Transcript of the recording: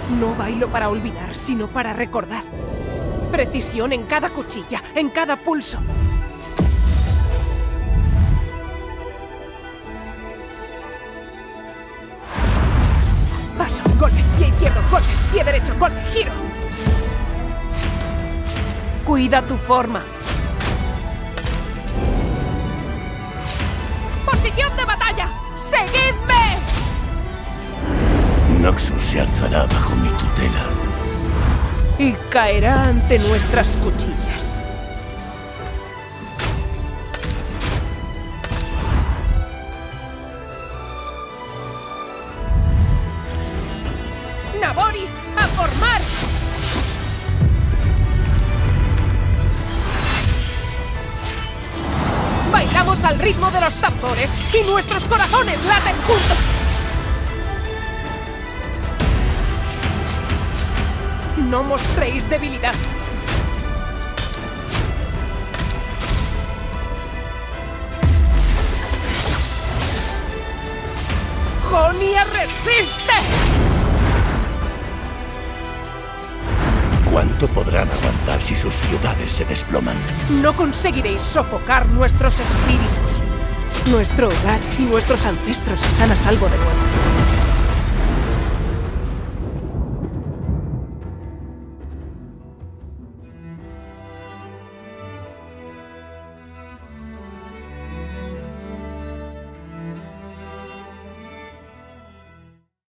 No bailo para olvidar, sino para recordar. Precisión en cada cuchilla, en cada pulso. Paso, golpe, pie izquierdo, golpe, pie derecho, golpe, giro. Cuida tu forma. ¡Posición de batalla! ¡Seguidme! Noxus se alzará bajo mi tutela. Y caerá ante nuestras cuchillas. ¡Nabori, a formar! Bailamos al ritmo de los tambores y nuestros corazones laten juntos. No mostréis debilidad. ¡Jonia resiste! ¿Cuánto podrán aguantar si sus ciudades se desploman? No conseguiréis sofocar nuestros espíritus. Nuestro hogar y nuestros ancestros están a salvo de nuevo.